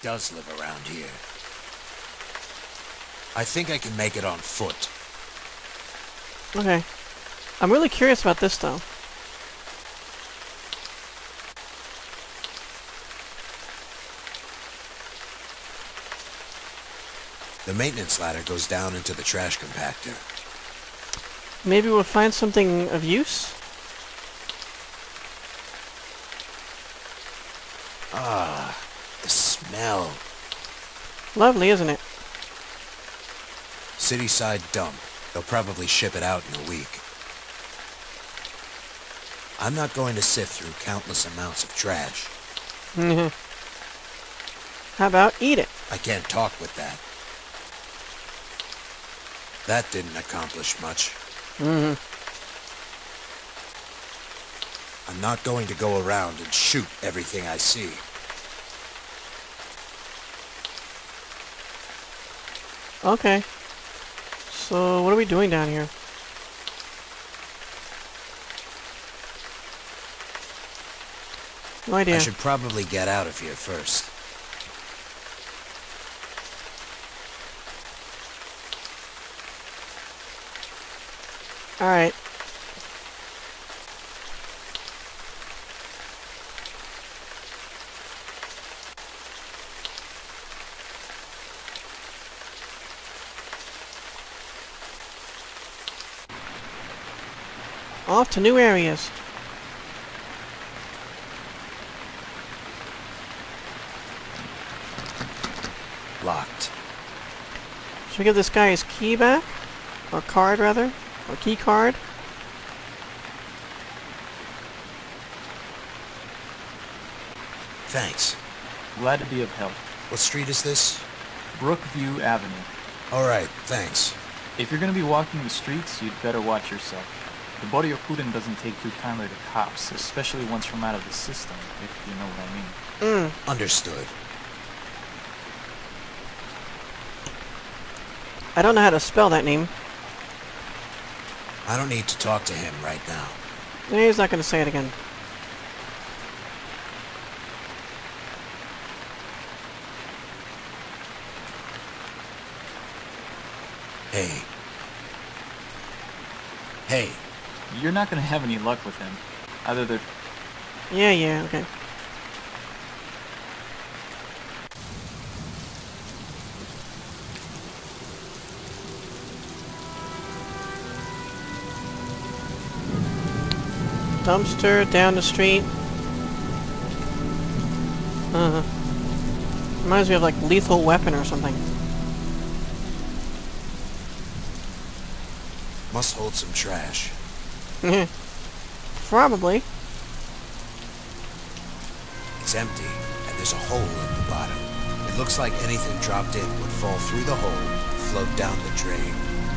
does live around here. I think I can make it on foot. Okay. I'm really curious about this, though. The maintenance ladder goes down into the trash compactor. Maybe we'll find something of use? Ah, the smell. Lovely, isn't it? City-side dump. They'll probably ship it out in a week. I'm not going to sift through countless amounts of trash. How about eat it? I can't talk with that. That didn't accomplish much. I'm not going to go around and shoot everything I see. Okay. So, what are we doing down here? No idea. I should probably get out of here first. Alright. Off to new areas. Locked. Should we give this guy his key back? Or card, rather? Or key card? Thanks. Glad to be of help. What street is this? Brookview Avenue. Alright, thanks. If you're gonna be walking the streets, you'd better watch yourself. The Boryokuden doesn't take too kindly to cops, especially ones from out of the system, if you know what I mean. Understood. I don't know how to spell that name. I don't need to talk to him right now. He's not going to say it again. Hey. Hey. You're not gonna have any luck with him. Either they're... Yeah, okay. Dumpster down the street. Reminds me of like Lethal Weapon or something. Must hold some trash. Probably. It's empty, and there's a hole at the bottom. It looks like anything dropped in would fall through the hole and float down the drain.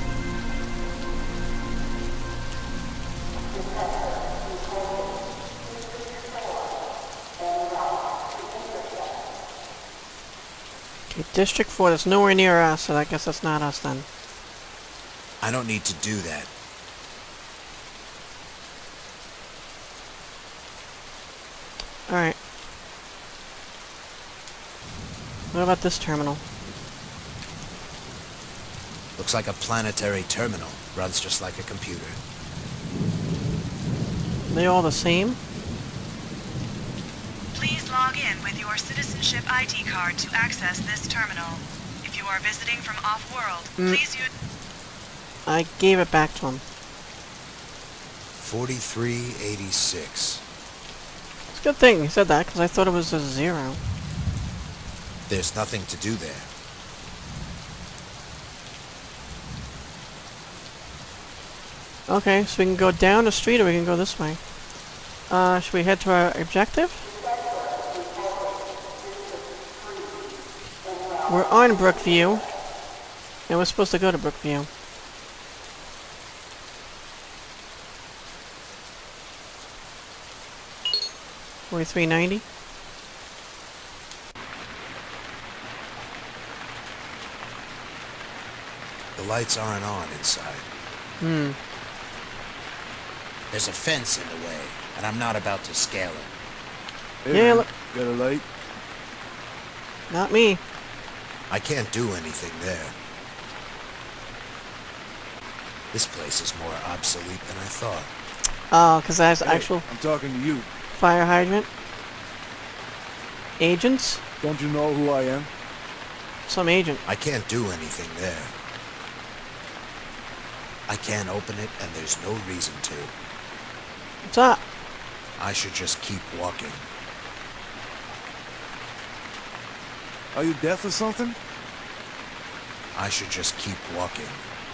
Okay, District 4, that's nowhere near us, so I guess that's not us then. I don't need to do that. Alright. What about this terminal? Looks like a planetary terminal. Runs just like a computer. Are they all the same? Please log in with your citizenship ID card to access this terminal. If you are visiting from off-world, please use... I gave it back to him. 4386. It's a good thing he said that, because I thought it was a 0. There's nothing to do there. Okay, so we can go down the street or we can go this way. Should we head to our objective? We're on Brookview. And we're supposed to go to Brookview. $43.90. The lights aren't on inside. There's a fence in the way, and I'm not about to scale it. Hey, Yeah, man, got a light? Not me. I can't do anything there. This place is more obsolete than I thought. Oh, because that's Hey, actual I'm talking to you. fire hydrant. Agents? Don't you know who I am? Some agent. I can't do anything there. I can't open it, and there's no reason to. What's up? I should just keep walking. Are you deaf or something? I should just keep walking.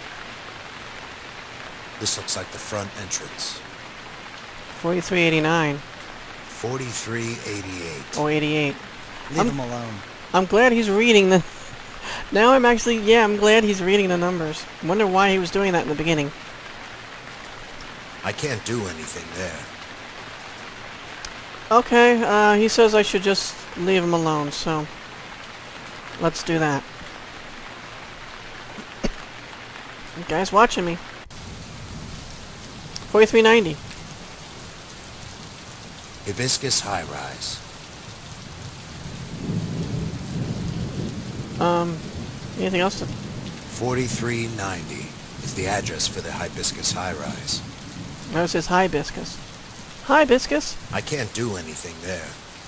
This looks like the front entrance. 4389. 4388. Oh, 88. Leave him alone. I'm glad he's reading the... Now I'm actually... Yeah, I'm glad he's reading the numbers. I wonder why he was doing that in the beginning. I can't do anything there. Okay, he says I should just leave him alone, so... Let's do that. The guy's watching me. 4390. Hibiscus High Rise. Anything else to... 4390 is the address for the Hibiscus High Rise. No, it says hibiscus. Hibiscus? I can't do anything there.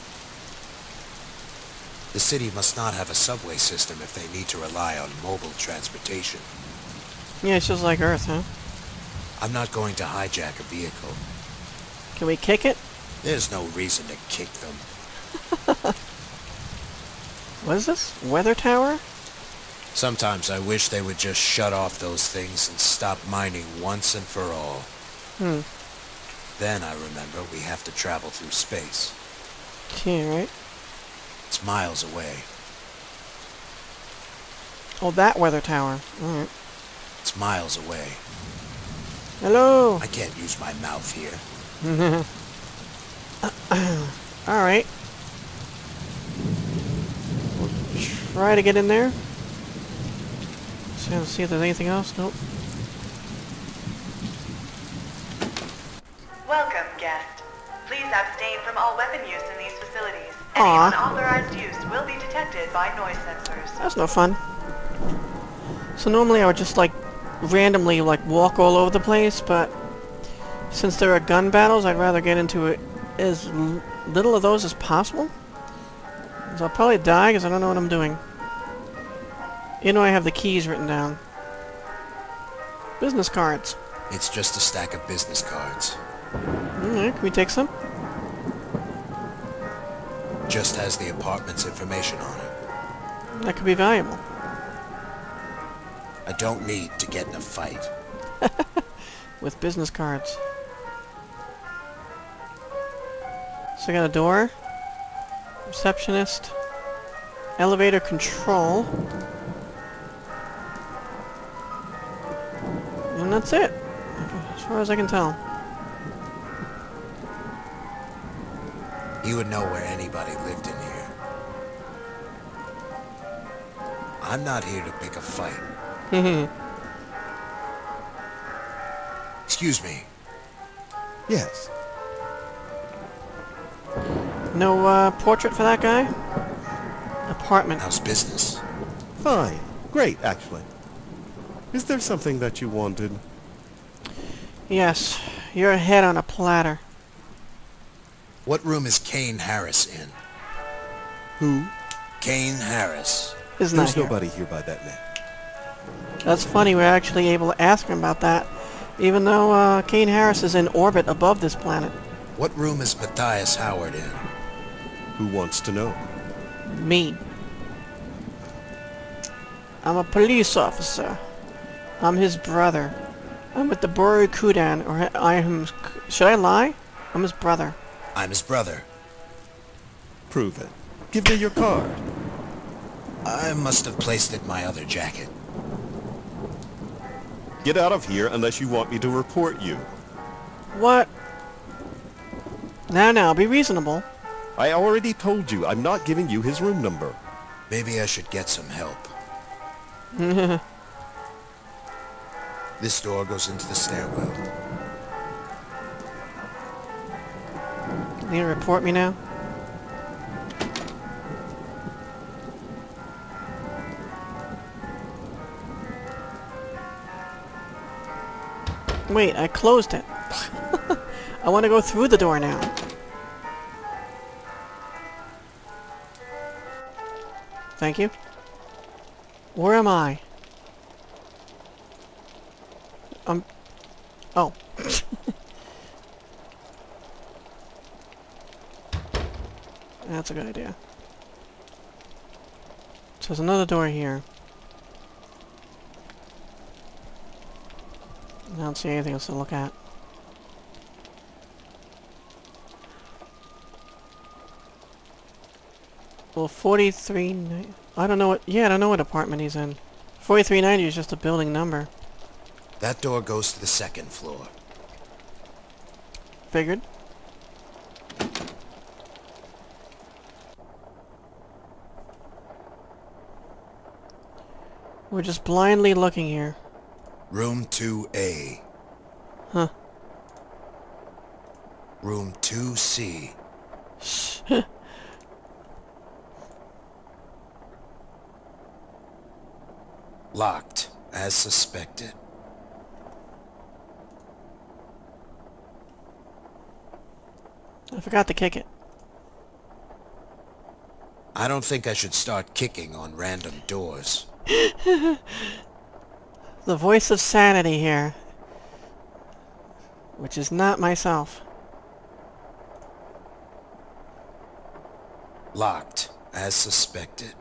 The city must not have a subway system if they need to rely on mobile transportation. Yeah, it's just like Earth, huh? I'm not going to hijack a vehicle. Can we kick it? There's no reason to kick them. What is this? Weather tower? Sometimes I wish they would just shut off those things and stop mining once and for all. Then I remember we have to travel through space. Yeah, right? It's miles away. Oh, that weather tower. Alright. It's miles away. Hello! I can't use my mouth here. Alright. We'll try to get in there. So, see if there's anything else. Nope. Welcome, guest. Please abstain from all weapon use in these facilities. Any Aw. unauthorized use will be detected by noise sensors. That's no fun. So normally I would just like randomly like walk all over the place, but since there are gun battles, I'd rather get into it as little of those as possible. So I'll probably die because I don't know what I'm doing. You know I have the keys written down. Business cards. It's just a stack of business cards. Alright, can we take some? Just has the apartment's information on it. That could be valuable. I don't need to get in a fight. With business cards. So I got a door. Receptionist. Elevator control. And that's it. As far as I can tell. You would know where anybody lived in here. I'm not here to pick a fight. Excuse me. Yes. No portrait for that guy? Apartment. How's business? Fine. Great, actually. Is there something that you wanted? Yes. Your head on a platter. What room is Kane Harris in? Who? Kane Harris. Isn't that There's here? nobody here by that name. That's funny, we're actually able to ask him about that. Even though Kane Harris is in orbit above this planet. What room is Matthius Howard in? Who wants to know? Me. I'm a police officer. I'm his brother. I'm with the Boru Kudan, or I am... Should I lie? I'm his brother. I'm his brother. Prove it. Give me your card. I must have placed it in my other jacket. Get out of here unless you want me to report you. What? Now, be reasonable. I already told you I'm not giving you his room number. Maybe I should get some help. This door goes into the stairwell. Can you report me now? Wait, I closed it. I want to go through the door now. Thank you. Where am I? Oh. That's a good idea. So there's another door here. I don't see anything else to look at. Well, 43... I don't know what... Yeah, I don't know what apartment he's in. 4390 is just a building number. That door goes to the second floor. Figured. We're just blindly looking here. Room 2A. Huh. Room 2C. Locked, as suspected. I forgot to kick it. I don't think I should start kicking on random doors. The voice of sanity here. Which is not myself. Locked, as suspected.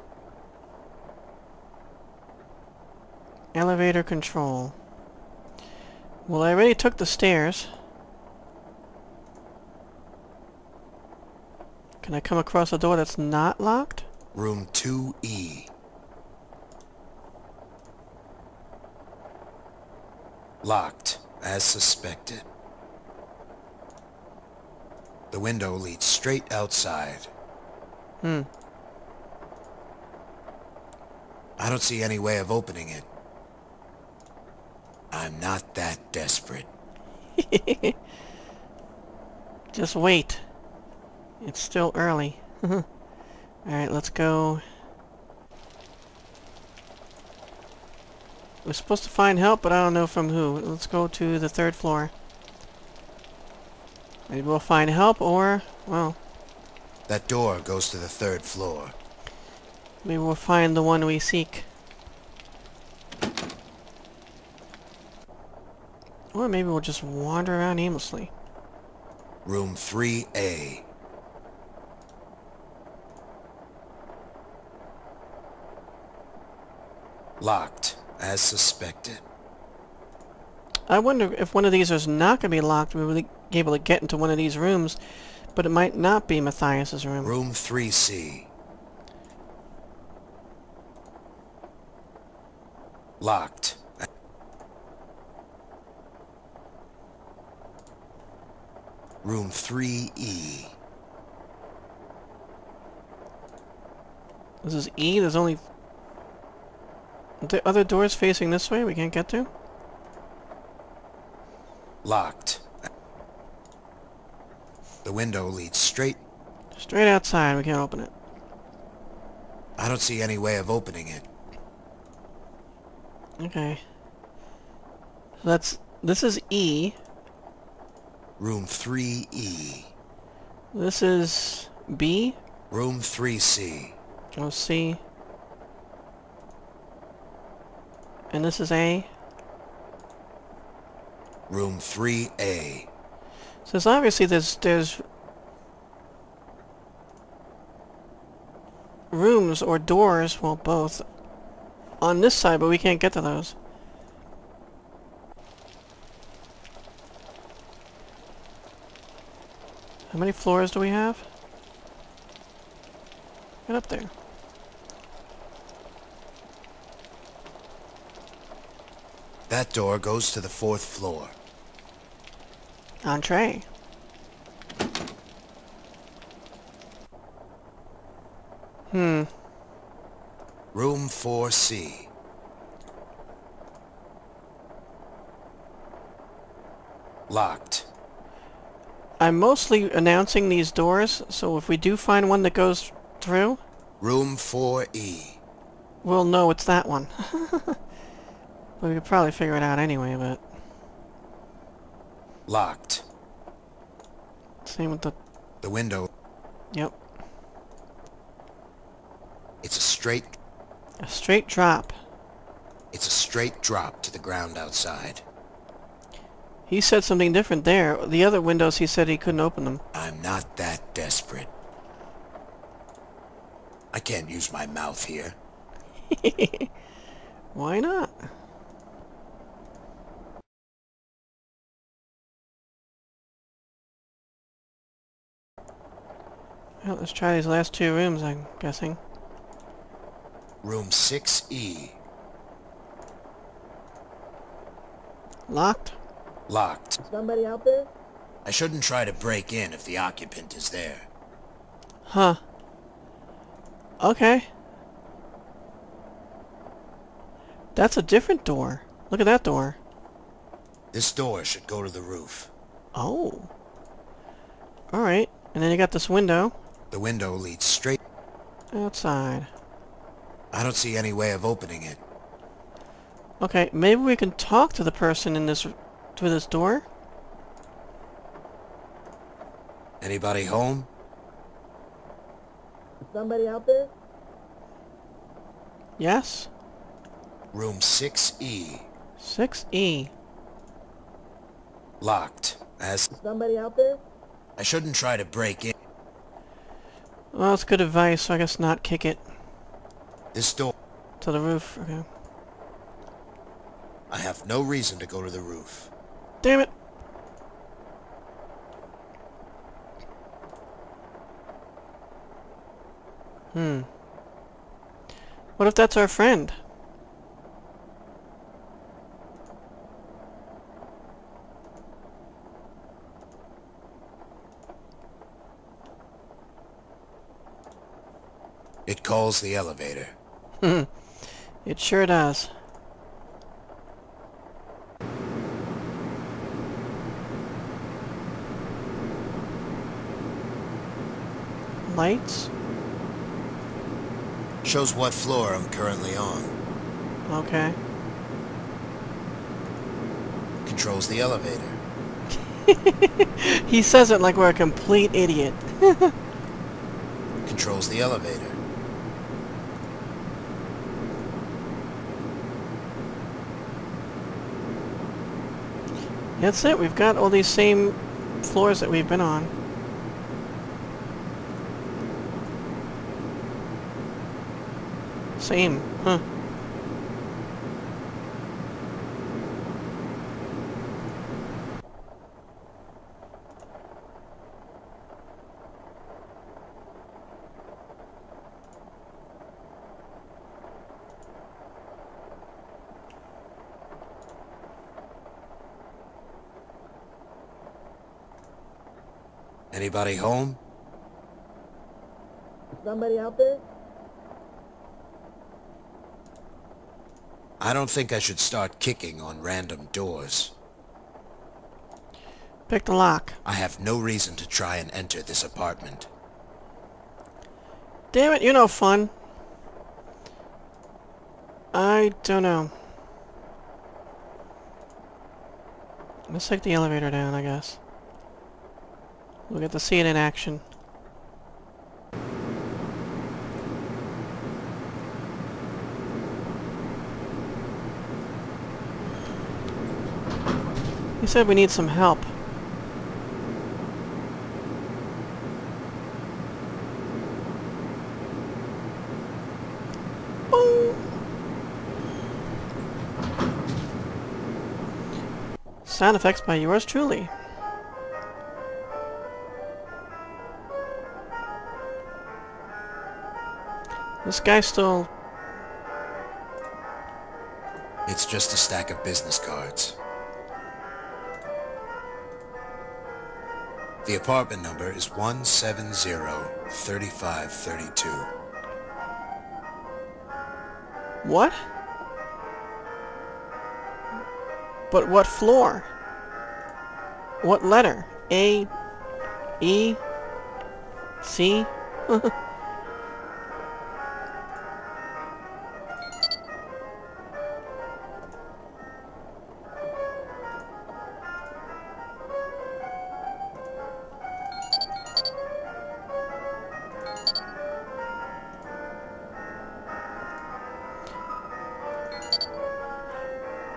Elevator control. Well, I already took the stairs. Can I come across a door that's not locked? Room 2E. Locked, as suspected. The window leads straight outside. Hmm. I don't see any way of opening it. I'm not that desperate. Just wait. It's still early. Alright, let's go. We're supposed to find help, but I don't know from who. Let's go to the third floor. Maybe we'll find help, or, well... That door goes to the third floor. maybe we'll find the one we seek. Or maybe we'll just wander around aimlessly. Room 3A. Locked, as suspected. I wonder if one of these is not going to be locked, we will be able to get into one of these rooms, but it might not be Matthias's room. Room 3C. Locked. Room 3E. This is E? There's only... the other doors facing this way we can't get to? Locked. The window leads straight... Straight outside, we can't open it. I don't see any way of opening it. Okay. This is E. Room 3E. This is B. Room 3C. Oh, C. And this is A. Room 3A. So it's obviously there's rooms or doors, well both, on this side, but we can't get to those. How many floors do we have? Get up there. That door goes to the fourth floor. Entree. Room 4C. Locked. I'm mostly announcing these doors, so if we do find one that goes through... Room 4E. we'll know it's that one. We could probably figure it out anyway, but... Locked. Same with the... The window. Yep. It's a straight... A straight drop. It's a straight drop to the ground outside. He said something different there. The other windows, he said he couldn't open them. I'm not that desperate. I can't use my mouth here. Why not? Well, let's try these last two rooms, I'm guessing. Room 6E. Locked? Locked. Somebody out there? I shouldn't try to break in if the occupant is there. Huh. Okay. That's a different door. Look at that door. This door should go to the roof. Oh. Alright. And then you got this window. The window leads straight... Outside. I don't see any way of opening it. Okay, maybe we can talk to the person in this... through this door? Anybody home? Somebody out there? Yes? Room 6E. 6E. Locked. As... Somebody out there? I shouldn't try to break in. Well, it's good advice, so I guess not kick it. This door... To the roof. Okay. I have no reason to go to the roof. Damn it! What if that's our friend? It calls the elevator. It sure does. Lights? Shows what floor I'm currently on. Okay. Controls the elevator. He says it like we're a complete idiot. Controls the elevator. That's it, we've got all these same floors that we've been on. Same, huh? Anybody home? Somebody out there? I don't think I should start kicking on random doors. Pick the lock. I have no reason to try and enter this apartment. Damn it, you're no fun. I don't know. Let's take the elevator down, I guess. We'll get to see it in action. He said we need some help. Boom. Sound effects by yours truly. This guy's still... It's just a stack of business cards. The apartment number is 170-3532. What? But what floor? What letter? A? E? C?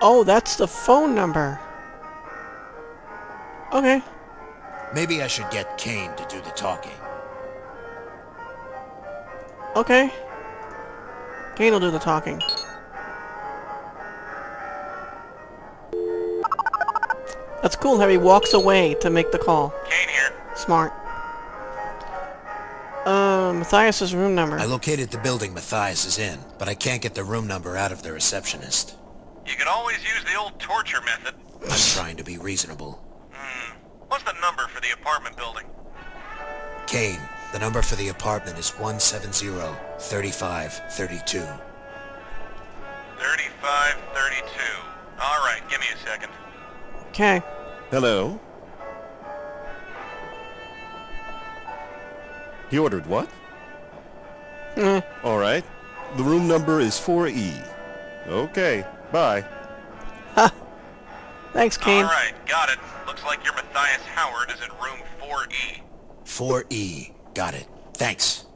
Oh, that's the phone number. Okay. Maybe I should get Kane to do the talking. Okay. Kane will do the talking. That's cool how he walks away to make the call. Kane here. Smart. Matthias's room number. I located the building Matthias is in, but I can't get the room number out of the receptionist. You could always use the old torture method. I'm trying to be reasonable. What's the number for the apartment building? Kane, the number for the apartment is 170-3532. 3532. All right, give me a second. Okay. Hello? He ordered what? All right. The room number is 4E. Okay, bye. Ha! Thanks, Kane. All right, got it. Looks like your Matthias Howard is in room 4E. 4E. Got it. Thanks.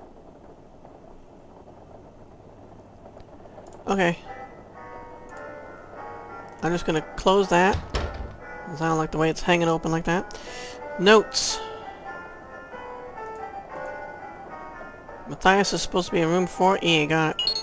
Okay. I'm just gonna close that. I don't like the way it's hanging open like that. Notes. Matthias is supposed to be in room 4E. Got it.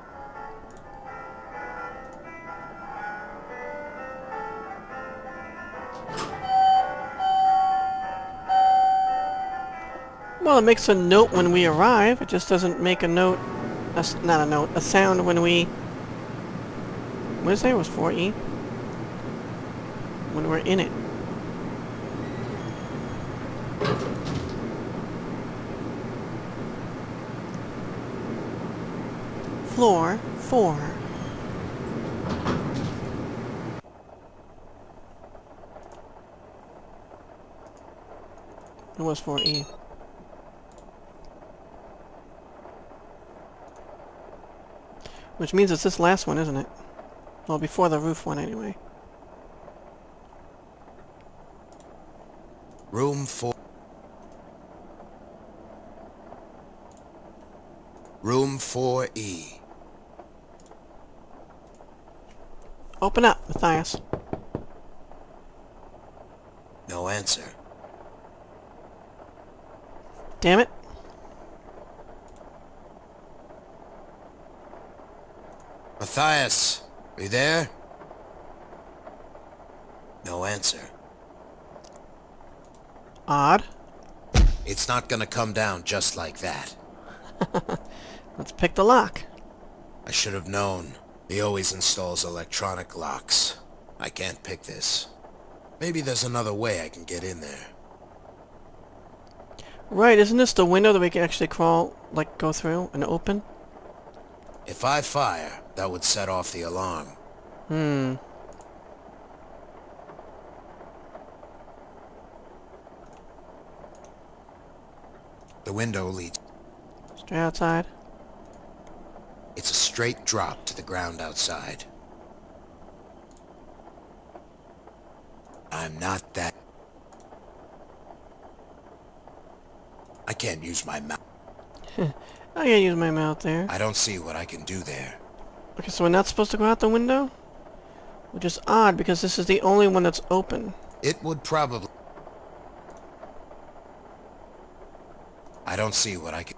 Well, it makes a note when we arrive. It just doesn't make a note. Not a note. A sound when we... What did I say? It was 4E? When we're in it. Floor 4. It was 4E. Which means it's this last one, isn't it? Well, before the roof one, anyway. Room 4. Room 4E. Open up, Matthias. No answer. Damn it. Matthias, are you there? No answer. Odd. It's not gonna come down just like that. Let's pick the lock. I should have known. He always installs electronic locks. I can't pick this. Maybe there's another way I can get in there. Right, isn't this the window that we can actually crawl, like, go through and open? If I fire, that would set off the alarm. The window leads... Straight outside. It's a straight drop to the ground outside. I'm not that... I can't use my mouth. I can't use my mouth there. I don't see what I can do there. Okay, so we're not supposed to go out the window? Which is odd, because this is the only one that's open. It would probably... I don't see what I can...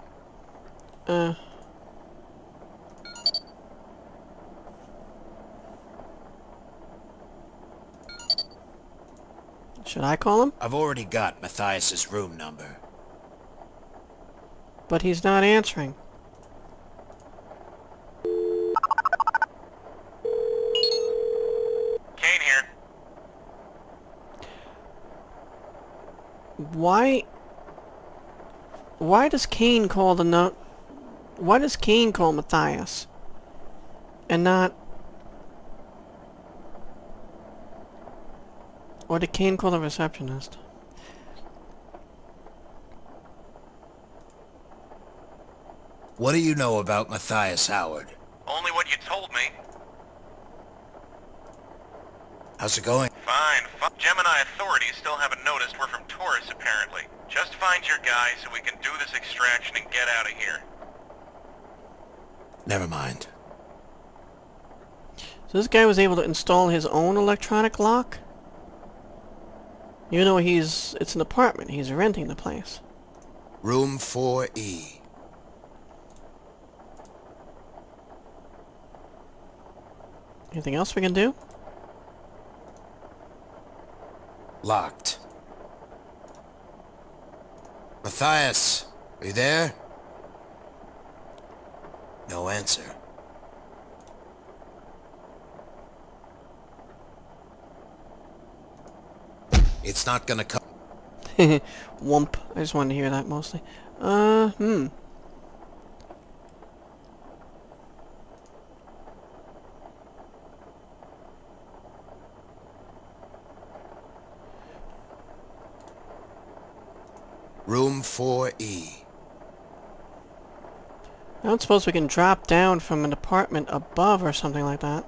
Should I call him? I've already got Matthias's room number. But he's not answering. Kane here. Why does Kane call the note? Why does Kane call Matthias? And not... Or did Kane call the receptionist? What do you know about Matthias Howard? Only what you told me. How's it going? Fine. Gemini authorities still haven't noticed we're from tourists, apparently. Just find your guy so we can do this extraction and get out of here. Never mind. So this guy was able to install his own electronic lock? Even though it's an apartment, he's renting the place. Room 4E. Anything else we can do? Locked. Matthius, are you there? No answer. It's not gonna come. Wump. I just wanted to hear that mostly. Room 4E. I don't suppose we can drop down from an apartment above or something like that.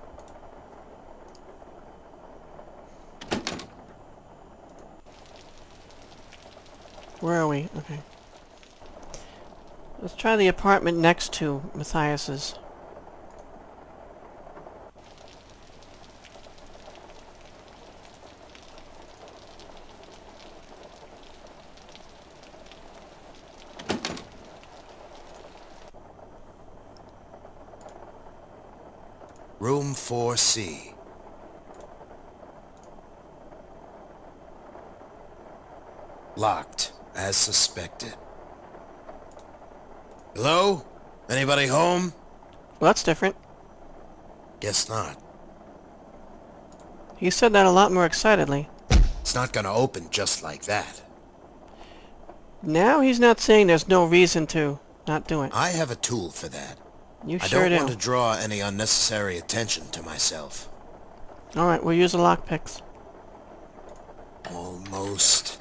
Where are we? Okay. Let's try the apartment next to Matthias's. Room 4C. Locked, as suspected. Hello? Anybody home? Well, that's different. Guess not. He said that a lot more excitedly. It's not gonna open just like that. Now he's not saying there's no reason to not do it. I have a tool for that. You I sure don't do. want to draw any unnecessary attention to myself. Alright, we'll use the lockpicks. Almost.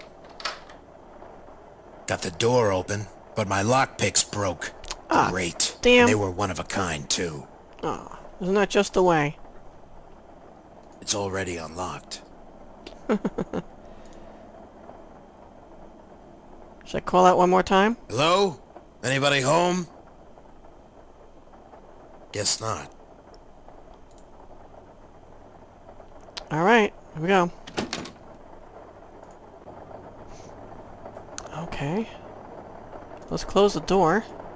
Got the door open, but my lockpicks broke. Ah, Great. damn. And they were one of a kind, too. Oh, isn't that just the way? It's already unlocked. Should I call out one more time? Hello? Anybody home? Guess not. Alright, here we go. Okay. Let's close the door.